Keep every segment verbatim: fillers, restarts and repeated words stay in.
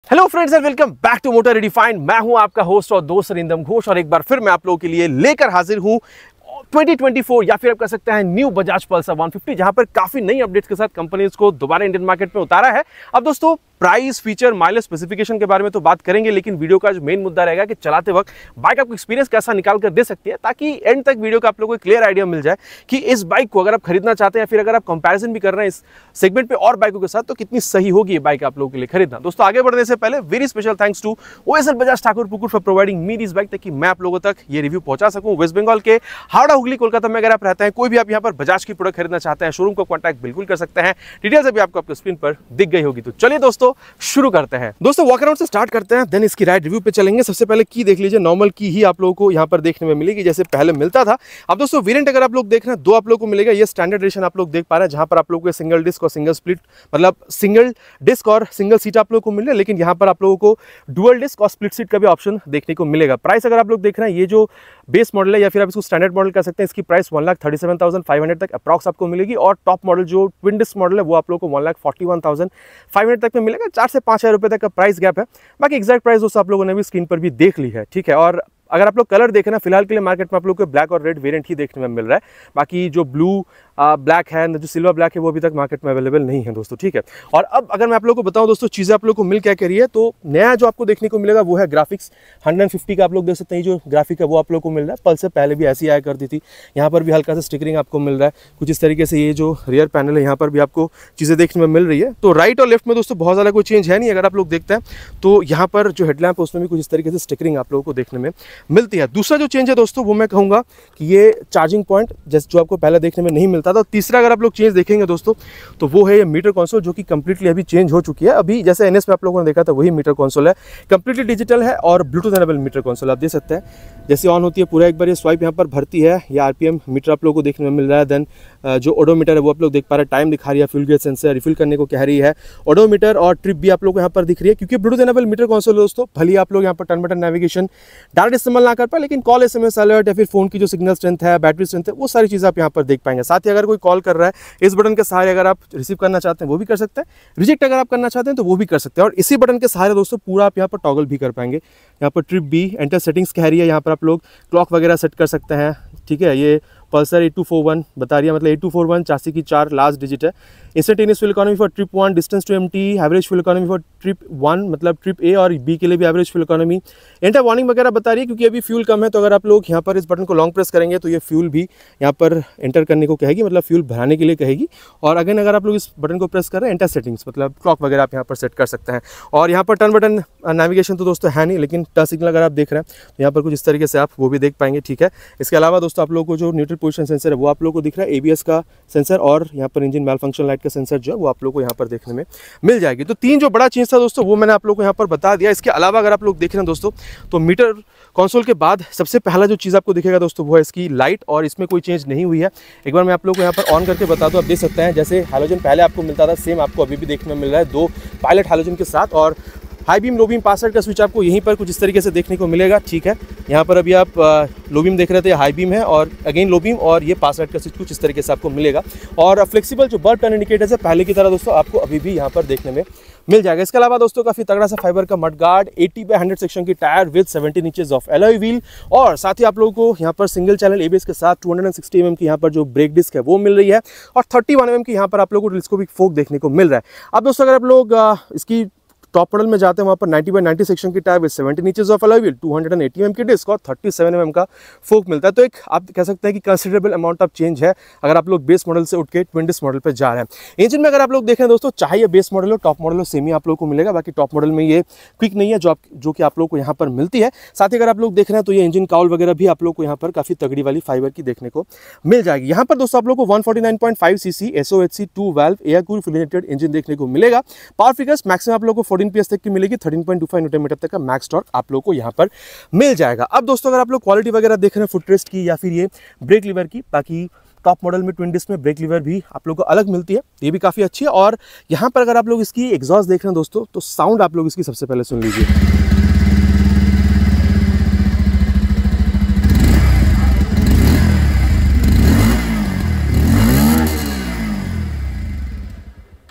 Hello friends and welcome back to Motor Redefined. मैं हूं आपका होस्ट और दोस्त रिंदम घोष और एक बार फिर मैं आप लोगों के लिए लेकर हाजिर हूं ट्वेंटी ट्वेंटी फोर या फिर आप कह सकते हैं new Bajaj Pulsar one fifty, जहां पर काफी नई अपडेट्स के साथ कंपनी इसको दोबारा इंडियन मार्केट में उतारा है। अब दोस्तों प्राइस, फीचर, माइलेज, स्पेसिफिकेशन के बारे में तो बात करेंगे, लेकिन वीडियो का जो मेन मुद्दा रहेगा कि चलाते वक्त बाइक आपको एक्सपीरियंस कैसा निकाल कर दे सकती है, ताकि एंड तक वीडियो का आप लोगों को क्लियर आइडिया मिल जाए कि इस बाइक को अगर आप खरीदना चाहते हैं या फिर अगर आप कंपैरिजन भी कर रहे हैं इस सेगमेंट पे और बाइकों के साथ, तो कितनी सही होगी ये बाइक आप लोगों के लिए खरीदना। दोस्तों आगे बढ़ने से पहले very special thanks to OSL Bajaj Thakur Pukur for providing me this bike, ताकि मैं आप लोगों तक ये रिव्यू पहुंचा सकूं। वेस्ट बंगाल के हावड़ा, हुगली, कोलकाता में अगर आप रहते हैं, कोई भी आप यहाँ पर बजाज की प्रोडक्ट खरीदना चाहते हैं, शोरूम को कॉन्टैक्ट बिल्कुल कर सकते हैं। डिटेल्स अभी आपको आपके स्क्रीन पर दिख गई होगी। तो चलिए दोस्तों शुरू करते हैं। दोस्तों वॉक अराउंड से स्टार्ट करते हैं, देन इसकी राइड रिव्यू पे चलेंगे। सबसे पहले की देख लीजिए, नॉर्मल की ही आप लोगों को यहाँ पर देखने में मिलेगी जैसे पहले मिलता था। अब दोस्तों वेरिएंट अगर आप लोग देख रहे हैं, दो आप लोगों को मिलेगा। ये स्टैंडर्ड एडिशन आप लोग देख पा रहे हैं, जहां पर आप लोगों को सिंगल डिस्क और सिंगल स्प्लिट, मतलब सिंगल डिस्क और सिंगल सीट आप लोगों को मिल रहा है, लेकिन यहाँ पर आप लोगों को डुअल डिस्क और स्प्लिट सीट का भी ऑप्शन देखने को मिलेगा। प्राइस अगर आप लोग देख रहे हैं, ये जो बेस मॉडल है या फिर आप इसको स्टैंडर्ड मॉडल कर सकते हैं, इसकी price one lakh thirty seven thousand five hundred तक अप्रॉक्स आपको मिलेगी। और टॉप मॉडल जो ट्विन डिस्क मॉडल है वो आप लोगों को one lakh forty one thousand five hundred तक में मिलेगा। चार से पाँच हज़ार रुपये तक का प्राइस गैप है। बाकी एग्जैक्ट प्राइस दोस्तों आप लोगों ने भी स्क्रीन पर भी देख ली है, ठीक है। और अगर आप लोग कलर देखें ना, फिलहाल के लिए मार्केट में आप लोग को ब्लैक और रेड वेरिएंट ही देखने में मिल रहा है। बाकी जो ब्लू ब्लैक है, जो सिल्वर ब्लैक है, वो अभी तक मार्केट में अवेलेबल नहीं है दोस्तों, ठीक है। और अब अगर मैं आप लोगों को बताऊं दोस्तों, चीज़ें आप लोग को मिल क्या कह रही है, तो नया जो आपको देखने को मिलेगा वो है ग्राफिक्स। हंड्रेड फिफ्टी का आप लोग देख सकते हैं, जो ग्राफिक है वो आप लोग को मिल रहा है। पल्सर पहले भी ऐसी आया करती थी। यहाँ पर भी हल्का सा स्टिकरिंग आपको मिल रहा है कुछ इस तरीके से। ये जो रियर पैनल है, यहाँ पर भी आपको चीज़ें देखने में मिल रही है। तो राइट और लेफ्ट में दोस्तों बहुत ज़्यादा कोई चेंज है नहीं। अगर आप लोग देखते हैं तो यहाँ पर जो हेडलैम्प है उसमें भी कुछ इस तरीके से स्टिकरिंग आप लोगों को देखने में मिलती है। दूसरा जो चेंज है दोस्तों वो मैं कहूँगा कि ये चार्जिंग पॉइंट जैसे जो आपको पहले देखने में नहीं मिलता था। तीसरा अगर आप लोग चेंज देखेंगे दोस्तों तो वो है ये मीटर कंसोल, जो कि कंप्लीटली अभी चेंज हो चुकी है। अभी जैसे एनएस में आप लोगों ने देखा था वही मीटर कंसोल है, कंप्लीटली डिजिटल है और ब्लूटूथ एनेबल मीटर कंसोल आप देख सकते हैं। जैसे ऑन होती है पूरा एक बार ये स्वाइप यहाँ पर भरती है, ये आरपीएम मीटर आप लोगों को देखने में मिल रहा है। देन जो ओडोमीटर है वो आप लोग देख पा रहे हैं, टाइम दिखा रही है, फ्यूल गेज सेंसर रिफिल करने को कह रही है। ओडोमीटर और ट्रिप भी आप लोग को यहाँ पर दिख रही है, क्योंकि ब्लूटूथ एनेबल मीटर कंसोल दोस्तों। भले आप लोग यहाँ पर टर्न बटन नेविगेशन डायरेक्ट इस्तेमाल ना कर पाए, लेकिन कॉल, एसएमएस अलर्ट या फिर फोन की जो सिग्नल स्ट्रेंथ है, बैटरी स्ट्रेंथ है, वो सारी चीज़ें आप यहाँ पर देख पाएंगे। साथ ही अगर कोई कॉल कर रहा है, इस बटन के सहारे अगर आप रिसीव करना चाहते हैं वो भी कर सकते हैं, रिजेक्ट अगर आप करना चाहते हैं तो वो भी कर सकते हैं। और इसी बटन के सहारे दोस्तों पूरा आप यहाँ पर टॉगल भी कर पाएंगे। यहाँ पर ट्रिप भी, एंटर सेटिंग्स कह रही है, यहाँ पर आप लोग क्लॉक वगैरह सेट कर सकते हैं, ठीक है। ये Pulsar eight two four one बता रही है, मतलब eight two four one chassis की चार लास्ट डिजिट है। Instantaneous fuel economy for trip one, distance to empty, average fuel economy for trip one, मतलब ट्रिप ए और बी के लिए भी average fuel economy. Enter warning वगैरह बता रही है, क्योंकि अभी फ्यूल कम है। तो अगर आप लोग यहाँ पर इस बटन को लॉन्ग प्रेस करेंगे तो ये फ्यूल भी यहाँ पर एंटर करने को कहेगी, मतलब फ्यूल भराने के लिए कहेगी। और अगेन अगर आप लोग इस बटन को प्रेस कर रहे हैं, एंटर सेटिंग्स, मतलब क्लॉक वगैरह आप यहाँ पर सेट कर सकते हैं। और यहाँ पर टर्न बटन नेविगेशन तो दोस्तों है नहीं, लेकिन टच सिग्नल अगर आप देख रहे हैं तो यहाँ पर कुछ इस तरीके से आप वो भी देख पाएंगे, ठीक है। इसके अलावा दोस्तों आप लोगों को जो न्यूट्रल पोजीशन सेंसर है वो आप लोगों को दिख रहा है, एबीएस का सेंसर और यहाँ पर इंजन मैल फंक्शन लाइट का सेंसर जो है वो आप लोगों को यहाँ पर देखने में मिल जाएगी। तो तीन जो बड़ा चीज़ था दोस्तों वो मैंने आप लोगों को यहाँ पर बता दिया। इसके अलावा अगर आप लोग देख रहे हैं दोस्तों, तो मीटर कंसोल के बाद सबसे पहला जो चीज़ आपको दिखेगा दोस्तों वो है इसकी लाइट, और इसमें कोई चेंज नहीं हुई है। एक बार मैं आप लोगों को यहाँ पर ऑन करके बता दूँ, आप देख सकते हैं जैसे हैलोजन पहले आपको मिलता था, सेम आपको अभी भी देखने में मिल रहा है, दो पायलट हैलोजन के साथ। और high beam, low beam, password का स्विच आपको यहीं पर कुछ इस तरीके से देखने को मिलेगा, ठीक है। यहाँ पर अभी आप लो बीम देख रहे थे, हाई बीम है और अगेन लो बीम, और ये पासवर्ड का स्विच कुछ इस तरीके से आपको मिलेगा। और फ्लेक्सिबल जो बर्ड टर्न इंडिकेटर्स है पहले की तरह दोस्तों आपको अभी भी यहाँ पर देखने में मिल जाएगा। इसके अलावा दोस्तों काफी तगड़ा सा फाइबर का mud guard, eighty by hundred section की tyre with seventeen inches of alloy wheel, और साथ ही आप लोगों को यहाँ पर सिंगल चैनल एबीएस के साथ टू हंड्रेड सिक्सटी एमएम की यहाँ पर जो ब्रेक डिस्क है वो मिल रही है, और थर्टी वन एमएम की यहाँ पर आप लोगों को टेलीस्कोपिक फोक देखने को मिल रहा है। अब दोस्तों अगर आप लोग इसकी टॉप मॉडल में जाते हैं, वहाँ पर नाइंटी बाय नाइंटी सेक्शन की tyre with seventeen inches of alloy wheel, two hundred eighty MM की डिस्क और थर्टी सेवन एमएम का फोक मिलता है। तो एक आप कह सकते हैं कि कंसिडरेबल अमाउंट ऑफ चेंज है अगर आप लोग बेस मॉडल से उठ के ट्विन डिस्क मॉडल पर जा रहे हैं। इंजन में अगर आप लोग देखें दोस्तों, चाहे ये बेस मॉडल हो, टॉप मॉडल हो, सेम ही आप लोग को मिलेगा। बाकी टॉप मॉडल में ये क्विक नहीं है जो आप जो कि आप लोग को यहाँ पर मिलती है। साथ ही अगर आप लोग देख रहे हैं तो ये इंजन काउल वगैरह भी आप लोग को यहाँ पर काफी तगड़ी वाली फाइबर की देखने को मिल जाएगी। यहाँ पर दोस्तों आप लोग को one forty nine point five CC SOHC two valve air cooled fully injected engine देखने को मिलेगा। पावर फिगर्स मैक्सिमम आप लोग को फोर्टीन पीएस तक की मिलेगी, thirteen point two five newton meter तक का मैक्स टॉर्क आप लोग को यहाँ पर मिल जाएगा। अब दोस्तों अगर आप लोग क्वालिटी वगैरह देख रहे हैं फुटरेस्ट की या फिर ये ब्रेक लीवर की, बाकी टॉप मॉडल में ट्विन डिस्क में ब्रेक लीवर भी आप लोग को अलग मिलती है, ये भी काफ़ी अच्छी है। और यहाँ पर अगर आप लोग इसकी एग्जॉस्ट देख रहे हैं दोस्तों, तो साउंड आप लोग इसकी सबसे पहले सुन लीजिए।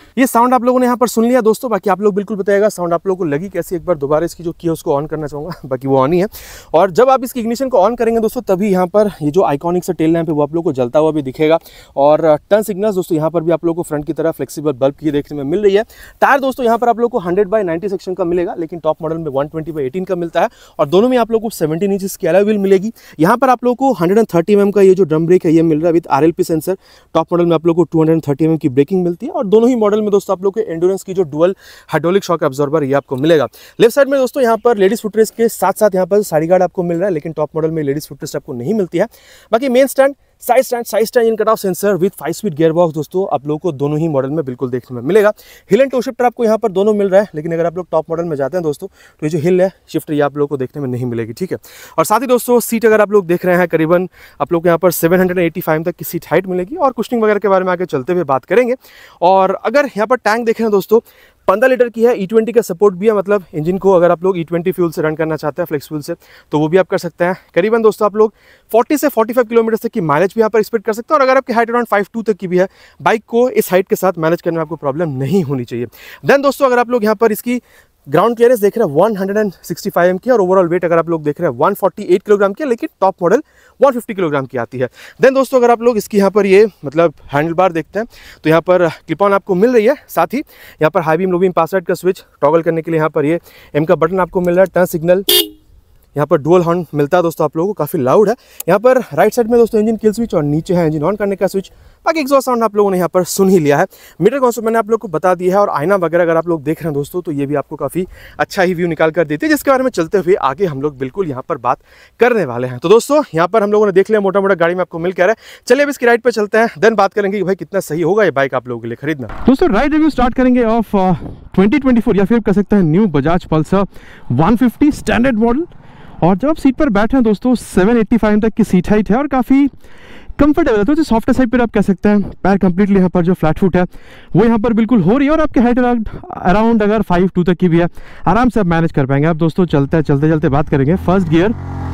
ये साउंड आप लोगों ने यहाँ पर सुन लिया दोस्तों, बाकी आप लोग बिल्कुल बताइएगा साउंड आप लोगों को लगी कैसी। एक बार दोबारा इसकी जो की है उसको ऑन करना चाहूँगा, बाकी वो ऑन ही है। और जब आप इसकी इग्निशन को ऑन करेंगे दोस्तों तभी यहाँ पर ये जो आइकॉनिक सा टेल लैंप है वो आप लोग को जलता हुआ भी दिखेगा। और टर्न सिग्नल्स दोस्तों यहाँ पर भी आप लोग को फ्रंट की तरह फ्लेक्सिबल बल्ब की देखने में मिल रही है। टायर दोस्तों यहाँ पर आप लोग को हंड्रेड बाई नाइन्टी सेक्शन का मिलेगा, लेकिन टॉप मॉडल में वन ट्वेंटी बाई एटीन का मिलता है। और दोनों में आप लोग को सेवनटीन इंच की अलॉय व्हील मिलेगी। यहाँ पर आप लोग को hundred and thirty M M का ये जो ड्रम ब्रेक है ये मिल रहा है with R L P sensor. Top model में आप लोग को two hundred and thirty M M की ब्रेकिंग मिलती है। और दोनों ही मॉडल में दोस्तों आप लोग को एंड्योरेंस की जो डुअल हाइड्रोलिक शॉक एब्जॉर्बर ये आपको मिलेगा। लेफ्ट साइड में दोस्तों यहाँ पर लेडीज फुटरेस्ट के साथ साथ यहाँ पर साइड गार्ड आपको मिल रहा है, लेकिन टॉप मॉडल में लेडीज फुटरेस्ट आपको नहीं मिलती है। बाकी main stand, side stand, side stand in cut off sensor with five speed gear box दोस्तों आप लोगों को दोनों ही मॉडल में बिल्कुल देखने में मिलेगा। हिल एंड टो शिफ्टर आपको यहाँ पर दोनों मिल रहा है, लेकिन अगर आप लोग टॉप मॉडल में जाते हैं दोस्तों तो ये जो हिल है शिफ्टर ये आप लोगों को देखने में नहीं मिलेगी, ठीक है। और साथ ही दोस्तों सीट अगर आप लोग देख रहे हैं करीबन आप लोग को यहाँ पर सेवन हंड्रेड एटी फाइव तक की सीट हाइट मिलेगी। और कुशनिंग वगैरह के बारे में आगे चलते हुए बात करेंगे। और अगर यहाँ पर टैंक देख रहे हैं दोस्तों पंद्रह लीटर की है, ई ट्वेंटी का सपोर्ट भी है, मतलब इंजन को अगर आप लोग ई ट्वेंटी फ्यूल से रन करना चाहते हैं फ्लेक्स फ्यूल से तो वो भी आप कर सकते हैं। करीबन दोस्तों आप लोग चालीस से पैंतालीस किलोमीटर तक की माइलेज भी यहाँ पर एक्सपेक्ट कर सकते हैं। और अगर आपकी हाइट अराउंड फाइव टू तक की भी है, बाइक को इस हाइट के साथ मैनेज करने में आपको प्रॉब्लम नहीं होनी चाहिए। देन दोस्तों अगर आप लोग यहाँ पर इसकी ग्राउंड क्लियरेंस देख रहे हैं one hundred sixty five M की, और ओवरऑल वेट अगर आप लोग देख रहे हैं वन फोर्टी एट किलोग्राम की, लेकिन top model one fifty kilogram की आती है। देन दोस्तों अगर आप लोग इसकी यहाँ पर ये मतलब हैंडल बार देखते हैं तो यहाँ पर क्लिप ऑन आपको मिल रही है। साथ ही यहाँ पर high beam low beam pass light का स्विच टॉगल करने के लिए यहाँ पर ये एम का बटन आपको मिल रहा है। टर्न सिग्नल यहाँ पर डुअल हॉर्न मिलता है दोस्तों आप लोगों को, काफ़ी लाउड है। यहाँ पर राइट साइड में दोस्तों इंजन किल स्विच और नीचे है इंजन ऑन करने का स्विच। बाकी एग्जॉस्ट साउंड आप लोगों ने यहाँ पर सुन ही लिया है। मीटर कंसोल मैंने आप लोग को बता दिया है। और आईना वगैरह अगर आप लोग देख रहे हैं दोस्तों तो ये भी आपको काफ़ी अच्छा ही व्यू निकाल कर देती है, जिसके बारे में चलते हुए आगे हम लोग बिल्कुल यहाँ पर बात करने वाले हैं। तो दोस्तों यहाँ पर हम लोगों ने देख लिया मोटा मोटा गाड़ी में आपको मिल क्या रहा है। चलिए अब इसकी राइड पर चलते हैं, देन बात करेंगे कि भाई कितना सही होगा ये बाइक आप लोगों के लिए खरीदना। दोस्तों राइड रिव्यू स्टार्ट करेंगे ऑफ ट्वेंटी ट्वेंटी फोर या फिर कह सकते हैं new Bajaj Pulsar one fifty standard model. और जब आप सीट पर बैठे हैं दोस्तों सेवन एटी फाइव तक की सीट हाइट है और काफ़ी कंफर्टेबल है। तो जो सॉफ्ट साइड पर आप कह सकते हैं, पैर कंप्लीटली यहाँ पर जो फ्लैट फुट है वो यहाँ पर बिल्कुल हो रही है। और आपके हाइट अराउंड अगर फाइव टू तक की भी है, आराम से आप मैनेज कर पाएंगे। आप दोस्तों चलते चलते चलते बात करेंगे first gear,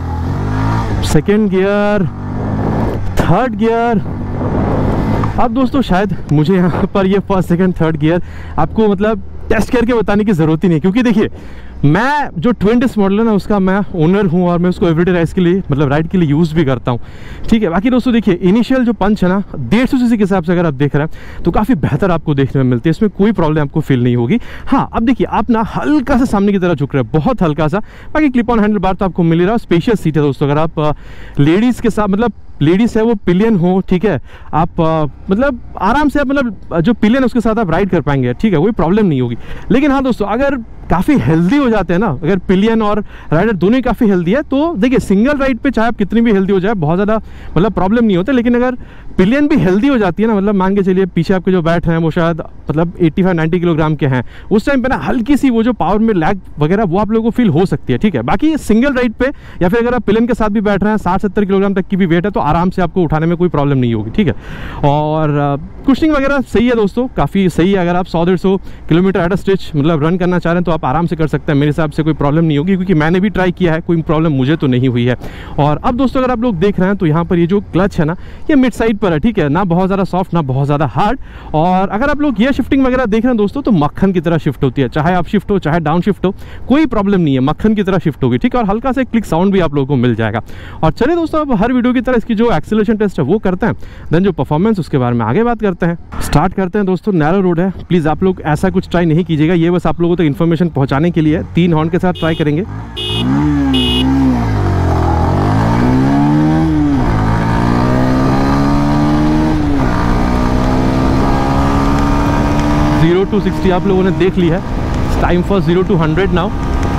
second gear, third gear. अब दोस्तों शायद मुझे यहाँ पर ये फर्स्ट सेकेंड थर्ड गियर आपको मतलब टेस्ट करके बताने की ज़रूरत ही नहीं, क्योंकि देखिए मैं जो ट्विन डिस्क मॉडल है ना उसका मैं ओनर हूँ और मैं उसको एवरीडे राइड के लिए मतलब राइड के लिए यूज़ भी करता हूँ, ठीक है। बाकी दोस्तों देखिए इनिशियल जो पंच है ना डेढ़ सौ सीसी के हिसाब से अगर आप देख रहे हैं तो काफ़ी बेहतर आपको देखने में मिलती है, इसमें कोई प्रॉब्लम आपको फील नहीं होगी। हाँ अब देखिए आप ना हल्का सा सामने की तरह झुक रहे हैं, बहुत हल्का सा। बाकी क्लिप ऑन हैंडल बार तो आपको मिल रहा है। स्पेशियस सीट है दोस्तों, अगर आप लेडीज़ के साथ मतलब लेडीज़ है वो पिलियन हो, ठीक है, आप आ, मतलब आराम से आप मतलब जो पिलियन है उसके साथ आप राइड कर पाएंगे, ठीक है, कोई प्रॉब्लम नहीं होगी। लेकिन हाँ दोस्तों अगर काफ़ी हेल्दी हो जाते हैं ना, अगर पिलियन और राइडर दोनों ही काफ़ी हेल्दी है तो देखिए सिंगल राइड पे चाहे आप कितनी भी हेल्दी हो जाए बहुत ज़्यादा मतलब प्रॉब्लम नहीं होता। लेकिन अगर पिलियन भी हेल्दी हो जाती है ना, मतलब मान के चलिए पीछे आपके जो बैठ हैं वो शायद मतलब एट्टी फाइव नाइन्टी किलोग्राम के हैं, उस टाइम पे ना हल्की सी वो जो पावर में लैग वगैरह वो आप लोगों को फील हो सकती है, ठीक है। बाकी सिंगल राइड पे या फिर अगर आप पिलियन के साथ भी बैठ रहे हैं, साठ सत्तर किलोग्राम तक की भी वेट है तो आराम से आपको उठाने में कोई प्रॉब्लम नहीं होगी, ठीक है। और कुशनिंग वगैरह सही है दोस्तों, काफ़ी सही है। अगर आप सौ डेढ़ सौ किलोमीटर एट अ स्ट्रेच मतलब रन करना चाह रहे हैं तो आप आराम से कर सकते हैं, मेरे हिसाब से कोई प्रॉब्लम नहीं होगी, क्योंकि मैंने भी ट्राई किया है, कोई प्रॉब्लम मुझे तो नहीं हुई है। और अब दोस्तों अगर आप लोग देख रहे हैं तो यहाँ पर ये जो क्लच है ना ये मिड साइड पर है, ठीक है, ना बहुत ज़्यादा सॉफ्ट ना बहुत ज़्यादा हार्ड। और अगर आप लोग गियर शिफ्टिंग वगैरह देख रहे हैं दोस्तों तो मक्खन की तरह शिफ्ट होती है, चाहे आप शिफ्ट हो चाहे डाउन शिफ्ट हो कोई प्रॉब्लम नहीं है, मक्खन की तरह शिफ्ट होगी, ठीक है। और हल्का सा क्लिक साउंड भी आप लोगों को मिल जाएगा। और चलिए दोस्तों अब हर वीडियो की तरह इसकी जो एक्सेलरेशन टेस्ट है वो करते हैं, देन जो परफॉर्मेंस उसके बारे में आगे बात करते हैं। स्टार्ट करते हैं दोस्तों, नैरो रोड है, प्लीज़ आप लोग ऐसा कुछ ट्राई नहीं कीजिएगा, ये बस आप लोगों तक इन्फॉर्मेशन पहुंचाने के लिए। तीन हॉर्न के साथ ट्राई करेंगे। जीरो टू सिक्सटी आप लोगों ने देख ली है, time for zero to hundred now.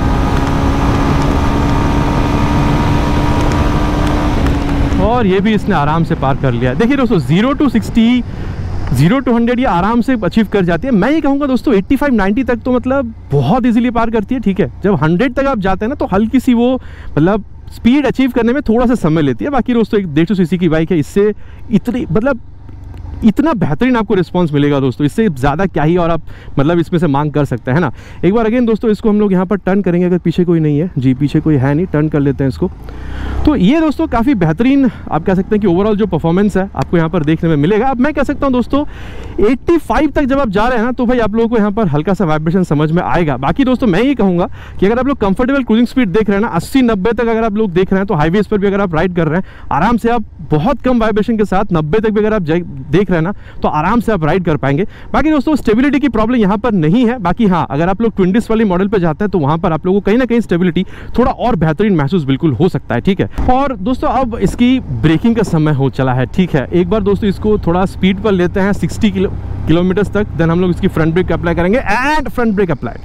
और ये भी इसने आराम से पार कर लिया। देखिए दोस्तों zero to sixty zero to hundred ये आराम से अचीव कर जाती है। मैं ये कहूँगा दोस्तों एट्टी फाइव नाइन्टी तक तो मतलब बहुत इजीली पार करती है, ठीक है। जब हंड्रेड तक आप जाते हैं ना तो हल्की सी वो मतलब स्पीड अचीव करने में थोड़ा सा समय लेती है। बाकी दोस्तों एक डेढ़ सौ सीसी की बाइक है, इससे इतनी मतलब इतना बेहतरीन आपको रिस्पांस मिलेगा दोस्तों, इससे ज़्यादा क्या ही और आप मतलब इसमें से मांग कर सकते हैं ना। एक बार अगेन दोस्तों इसको हम लोग यहाँ पर टर्न करेंगे, अगर पीछे कोई नहीं है, जी पीछे कोई है नहीं, टर्न कर लेते हैं इसको। तो ये दोस्तों काफ़ी बेहतरीन आप कह सकते हैं कि ओवरऑल जो परफॉर्मेंस है आपको यहाँ पर देखने में मिलेगा। अब मैं कह सकता हूँ दोस्तों पचासी तक जब आप जा रहे हैं ना तो भाई आप लोगों को यहाँ पर हल्का सा वाइब्रेशन समझ में आएगा। बाकी दोस्तों मैं ये कहूँगा कि अगर आप लोग कंफर्टेबल क्रूजिंग स्पीड देख रहे हैं ना अस्सी नब्बे तक अगर आप लोग देख रहे हैं तो हाईवेज पर भी अगर आप राइड कर रहे हैं आराम से आप बहुत कम वाइब्रेशन के साथ नब्बे तक भी अगर आप देख रहे हैं ना तो आराम से आप राइड कर पाएंगे। बाकी दोस्तों स्टेबिलिटी की प्रॉब्लम यहाँ पर नहीं है। बाकी हाँ, अगर आप लोग ट्विन डिस्क वाली मॉडल पर जाते हैं तो वहाँ पर आप लोगों को कहीं ना कहीं स्टेबिलिटी थोड़ा और बेहतरीन महसूस बिल्कुल हो सकता है। ठीक है, और दोस्तों अब इसकी ब्रेकिंग का समय हो चला है। ठीक है, एक बार दोस्तों इसको थोड़ा स्पीड पर लेते हैं साठ किलो किलोमीटर तक, देन हम लोग इसकी फ्रंट ब्रेक अप्लाई करेंगे एंड फ्रंट ब्रेक अप्लाई।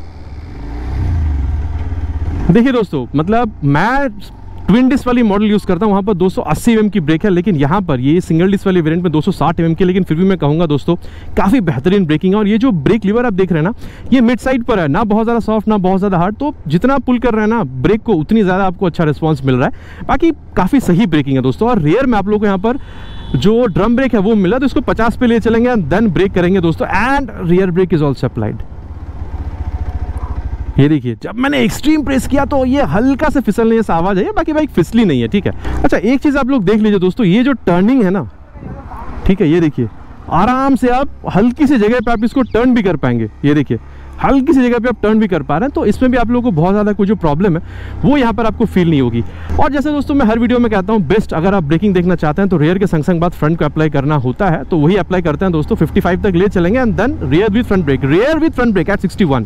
देखिए दोस्तों, मतलब मैं ट्विन डिस्क वाली मॉडल यूज करता हूं, वहां पर दो सौ अस्सी एम एम की ब्रेक है, लेकिन यहां पर ये सिंगल डिस्क वाली वेरिएंट में दो सौ साठ एम एम की, लेकिन फिर भी मैं कहूंगा दोस्तों काफी बेहतरीन ब्रेकिंग है। और ये जो ब्रेक लीवर आप देख रहे हैं ना, ये मिड साइड पर है, ना बहुत ज्यादा सॉफ्ट ना बहुत ज्यादा हार्ड, तो जितना पुल कर रहे हैं ना ब्रेक को उतनी ज्यादा आपको अच्छा रिस्पॉन्स मिल रहा है। बाकी काफी सही ब्रेकिंग है दोस्तों। और रेयर में आप लोगों को यहाँ पर जो ड्रम ब्रेक है वो मिला, तो इसको पचास पे ले चलेंगे एंड देन ब्रेक करेंगे दोस्तों, and rear brake is also applied. ये देखिए, जब मैंने एक्सट्रीम प्रेस किया तो ये हल्का से फिसलने जैसा आवाज है, बाकी बाइक फिसली नहीं है। ठीक है, अच्छा एक चीज आप लोग देख लीजिए दोस्तों, ये जो टर्निंग है ना, ठीक है, ये देखिए आराम से आप हल्की सी जगह पे आप इसको टर्न भी कर पाएंगे। ये देखिए हल्की सी जगह पे आप टर्न भी कर पा रहे हैं, तो इसमें भी आप लोगों को बहुत ज़्यादा कोई जो प्रॉब्लम है वो यहाँ पर आपको फील नहीं होगी। और जैसे दोस्तों मैं हर वीडियो में कहता हूँ, बेस्ट अगर आप ब्रेकिंग देखना चाहते हैं तो रेयर के संग संग बाद फ्रंट को अप्लाई करना होता है, तो वही अप्लाई करते हैं दोस्तों। पचपन तक ले चलेंगे and then rear with front brake, rear with front brake at sixty one.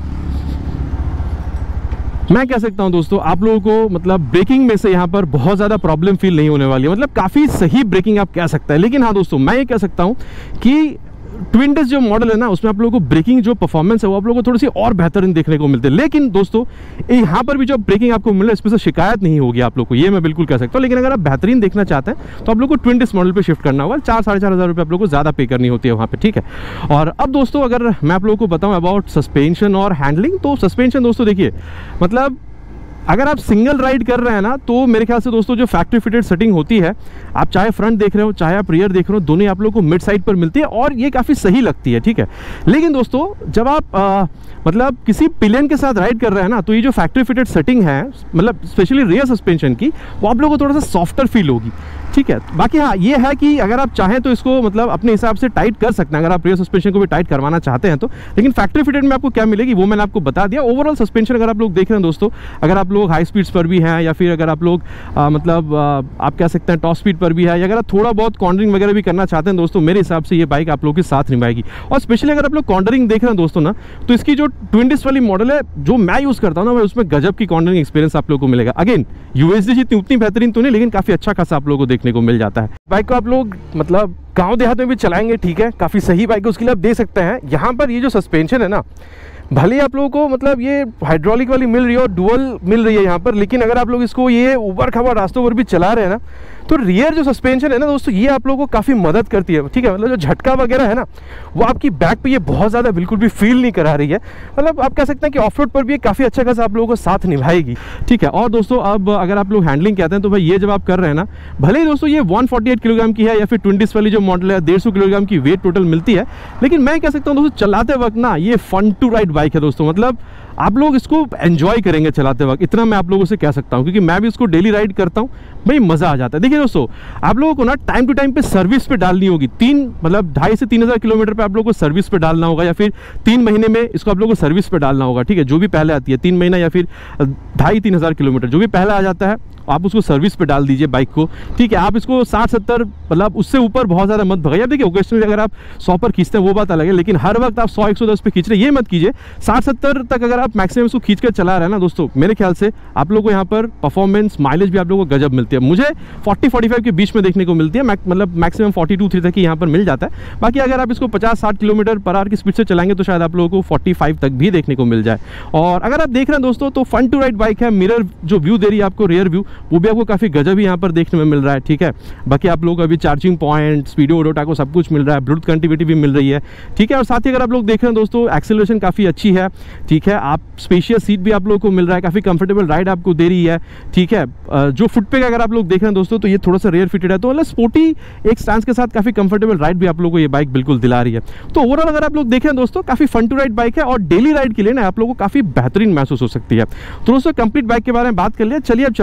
मैं कह सकता हूं दोस्तों आप लोगों को मतलब ब्रेकिंग में से यहां पर बहुत ज़्यादा प्रॉब्लम फील नहीं होने वाली है, मतलब काफ़ी सही ब्रेकिंग आप कह सकते हैं। लेकिन हाँ दोस्तों, मैं ये कह सकता हूं कि ट्विन डिस्क जो मॉडल है ना, उसमें आप लोगों को ब्रेकिंग जो परफॉर्मेंस है वो आप लोगों को थोड़ी सी और बेहतरीन देखने को मिलती है। लेकिन दोस्तों यहाँ पर भी जो ब्रेकिंग आपको मिल रहा है इसमें से शिकायत नहीं होगी आप लोग को, ये मैं बिल्कुल कह सकता हूँ। लेकिन अगर आप बेहतरीन देखना चाहते हैं तो आप लोग को ट्विन डिस्क मॉडल पे शिफ्ट करना होगा, चार साढ़े चार हज़ार रुपये आप लोग को ज़्यादा पे करनी होती है वहाँ पे। ठीक है, और अब दोस्तों अगर मैं आप लोगों को बताऊँ अबाउट सस्पेंशन और हैंडलिंग, तो सस्पेंशन दोस्तों देखिए, मतलब अगर आप सिंगल राइड कर रहे हैं ना तो मेरे ख्याल से दोस्तों जो फैक्ट्री फिटेड सेटिंग होती है, आप चाहे फ्रंट देख रहे हो चाहे आप रियर देख रहे हो, दोनों आप लोगों को मिड साइड पर मिलती है और ये काफ़ी सही लगती है। ठीक है, लेकिन दोस्तों जब आप आ, मतलब किसी पिलियन के साथ राइड कर रहे हैं ना, तो ये जो फैक्ट्री फिटेड सेटिंग है, मतलब स्पेशली रियर सस्पेंशन की, वो आप लोगों को थोड़ा सा सॉफ्टर फील होगी। ठीक है, बाकी हाँ ये है कि अगर आप चाहें तो इसको मतलब अपने हिसाब से टाइट कर सकते हैं, अगर आप रियर सस्पेंशन को भी टाइट करवाना चाहते हैं तो। लेकिन फैक्ट्री फिटेड में आपको क्या मिलेगी वो मैंने आपको बता दिया। ओवरऑल सस्पेंशन अगर आप लोग देख रहे हैं दोस्तों, अगर आप लोग हाई स्पीड्स पर भी हैं या फिर अगर आप लोग आ, मतलब आ, आप कह सकते हैं टॉप स्पीड पर भी है, या अगर आप थोड़ा बहुत कॉर्नरिंग वगैरह भी करना चाहते हैं दोस्तों, मेरे हिसाब से ये बाइक आप लोगों के साथ निभाएगी। और स्पेशली अगर आप लोग कॉर्नरिंग देख रहे हैं दोस्तों ना, तो इसकी जो ट्विन डिस्क वाली मॉडल है जो मैं यूज़ करता हूँ ना, उसमें गजब की कॉर्नरिंग एक्सपीरियंस आप लोगों को मिलेगा। अगेन यूएसडी जितनी उतनी बेहतरीन तो नहीं, लेकिन काफ़ी अच्छा खासा आप लोगों को देखने को मिल जाता है। बाइक को आप लोग मतलब गांव देहात में भी चलाएंगे, ठीक है, काफ़ी सही बाइक है, उसके लिए आप देख सकते हैं यहाँ पर ये जो सस्पेंशन है ना, भले ही आप लोगों को मतलब ये हाइड्रोलिक वाली मिल रही है और डुअल मिल रही है यहाँ पर, लेकिन अगर आप लोग इसको ये ऊबर खबर रास्तों पर भी चला रहे हैं ना, तो रियर जो सस्पेंशन है ना दोस्तों, ये आप लोगों को काफ़ी मदद करती है। ठीक है, मतलब जो झटका वगैरह है ना, वो आपकी बैक पे ये बहुत ज़्यादा बिल्कुल भी फील नहीं करा रही है। मतलब आप कह सकते हैं कि ऑफ रोड पर भी ये काफ़ी अच्छा खासा आप लोगों को साथ निभाएगी। ठीक है, और दोस्तों अब अगर आप लोग हैंडलिंग कहते हैं तो भाई ये जब आप कर रहे हैं ना, भले ही दोस्तों ये एक सौ अड़तालीस किलोग्राम की है या फिर ट्विन डिस्क वाली जो मॉडल है डेढ़ सौ किलोग्राम की वेट टोटल मिलती है, लेकिन मैं कह सकता हूँ दोस्तों चलाते वक्त ना ये फन टू राइड बाइक है दोस्तों। मतलब आप लोग इसको एंजॉय करेंगे चलाते वक्त, इतना मैं आप लोगों से कह सकता हूँ, क्योंकि मैं भी इसको डेली राइड करता हूँ, भाई मज़ा आ जाता है। देखिए दोस्तों, आप लोगों को ना टाइम टू टाइम पे सर्विस पे डालनी होगी, तीन मतलब ढाई से तीन हज़ार किलोमीटर पे आप लोगों को सर्विस पे डालना होगा, या फिर तीन महीने में इसको आप लोगों को सर्विस पे डालना होगा। ठीक है, जो भी पहले आती है तीन महीना या फिर ढाई तीन हज़ार किलोमीटर जो भी पहले आ जाता है, आप उसको सर्विस पे डाल दीजिए बाइक को। ठीक है, आप इसको साठ सत्तर मतलब उससे ऊपर बहुत ज़्यादा मत भगाइए। देखिए ओकेशनली अगर आप सौ पर खींचते हैं वो बात अलग है, लेकिन हर वक्त आप सौ एक सौ दस पे खींच रहे ये मत कीजिए। साठ सत्तर तक अगर आप मैक्सिमम इसको खींच कर चला रहे हैं ना दोस्तों, मेरे ख्याल से आप लोगों को यहाँ पर परफॉर्मेंस माइलेज भी आप लोगों को गजब मिलती है। मुझे चालीस पैंतालीस के बीच में देखने को मिलती है, मतलब मैक्सिमम बयालीस थ्री तक ही यहाँ पर मिल जाता है। बाकी अगर आप इसको पचास साठ किलोमीटर पर आवर की स्पीड से चलाएंगे तो शायद आप लोगों को पैंतालीस तक भी देखने को मिल जाए। और अगर आप देख रहे हैं दोस्तों तो फन टू राइड बाइक है। मिरर जो व्यू दे रही है आपको, रियर व्यू, वो भी आपको काफ़ी गजब यहाँ पर देखने में मिल रहा है। ठीक है, बाकी आप लोग अभी चार्जिंग पॉइंट, स्पीडो ऑटो सब कुछ मिल रहा है, ब्लूटूथ कनेक्टिविटी भी मिल रही है। ठीक है, और साथ ही अगर आप लोग देख रहे हैं दोस्तों एक्सेलरेशन काफ़ी अच्छी है। ठीक है, आप स्पेशियस सीट भी आप लोगों को मिल रहा है, काफ़ी कंफर्टेबल राइड आपको दे रही है। ठीक है, जो फुट पे अगर आप लोग देख रहे हैं दोस्तों तो ये थोड़ा सा रेयर फिटेड है, तो मतलब स्पोर्टी एक स्टैंस के साथ काफ़ी कंफर्टेबल राइड भी आप लोगों को ये बाइक बिल्कुल दिला रही है। तो ओवरऑल अगर आप लोग देखें दोस्तों काफ़ी फन टू राइड बाइक है और डेली राइड के लिए ना आप लोगों को काफ़ी बेहतरीन महसूस हो सकती है। तो दोस्तों कंप्लीट बाइक के बारे में बात कर लिया, चलिए अब चलते हैं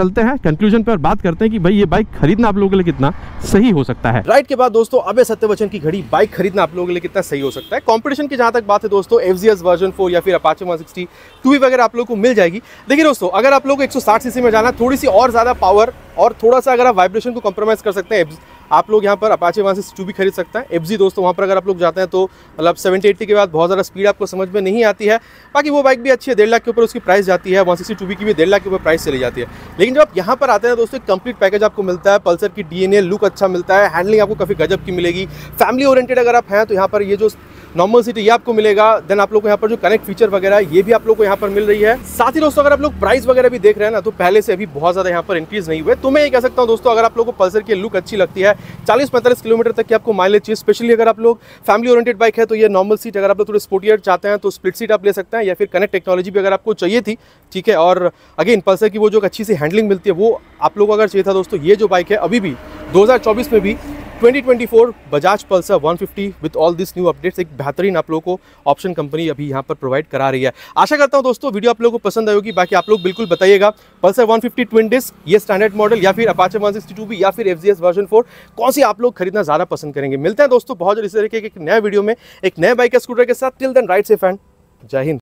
कंक्लूजन पे और बात करते हैं कि भाई ये बाइक खरीदना आप लोगों के लिए कितना सही हो सकता है। राइट के बाद दोस्तों अभय सत्यवचन की घड़ी बाइक खरीदना आप लोगों के लिए कितना सही हो सकता है। कंपटीशन की जहां तक बात है दोस्तों, एफजीएस वर्जन फोर या फिर Apache one sixty two V वगैरह आप लोगों को मिल जाएगी। देखिए दोस्तों, अगर आप लोग एक सौ साठ सीसी में जाना, थोड़ी सी और ज्यादा पावर और थोड़ा सा अगर आप वाइब्रेशन को कंप्रोमाइज कर सकते हैं, आप लोग यहाँ पर अपाचे वन सिक्सटी टू भी खरीद सकते हैं। एफजी दोस्तों वहाँ पर अगर आप लोग जाते हैं तो मतलब सेवेंटी एट्टी के बाद बहुत ज़्यादा स्पीड आपको समझ में नहीं आती है। बाकी वो बाइक भी अच्छी है, डेढ़ लाख के ऊपर उसकी प्राइस जाती है। वन सिक्सटी टू बी की भी डेढ़ लाख के ऊपर प्राइस चली जाती है। लेकिन जब आप यहाँ पर आते हैं दोस्तों, एक कंप्लीट पैकेज आपको मिलता है। पल्सर की डीएनए लुक अच्छा मिलता है, हैंडलिंग आपको काफ़ी गजब की मिलेगी। फैमिली ओरिएंटेड अगर आप हैं तो यहाँ पर ये जो नॉर्मल सीट ये आपको मिलेगा। देन आप लोग को यहाँ पर जो कनेक्ट फीचर वगैरह है ये भी आप लोग को यहाँ पर मिल रही है। साथ ही दोस्तों अगर आप लोग प्राइस वगैरह भी देख रहे हैं ना, तो पहले से अभी बहुत ज़्यादा यहाँ पर इंक्रीज नहीं हुए। तो मैं ये कह सकता हूँ दोस्तों, अगर आप लोग को पल्सर की लुक अच्छी लगती है, चालीस पैंतालीस किलोमीटर तक की आपको माइलेज चाहिए, स्पेशली अगर आप लोग फैमिली ओरिएंटेड बाइक है तो ये नॉर्मल सीट, अगर आप लोग थोड़े स्पोर्टियर चाहते हैं तो स्प्लिट सीट आप ले सकते हैं, या फिर कनेक्ट टेक्नोलॉजी भी अगर आपको चाहिए थी, ठीक है। और अगेन पल्सर की वो जो अच्छी सी हैंडलिंग मिलती है वो आप लोग को अगर चाहिए था दोस्तों, ये जो बाइक है अभी भी दो हज़ार चौबीस में भी twenty twenty four Bajaj Pulsar one fifty with all this new updates एक बेहतरीन आप लोगों को ऑप्शन कंपनी अभी यहाँ पर प्रोवाइड करा रही है। आशा करता हूँ दोस्तों वीडियो आप लोगों को पसंद आई होगी। बाकी आप लोग बिल्कुल बताइएगा Pulsar one fifty twin disc, ये स्टैंडर्ड मॉडल, या फिर Apache one sixty two B, या फिर एफजीएस वर्जन फोर, कौन सी आप लोग खरीदना ज़्यादा पसंद करेंगे। मिलते हैं दोस्तों बहुत जल्द इस तरीके के एक नए वीडियो में एक नए बाइक स्कूटर के साथ। Till then ride safe and जय हिंद।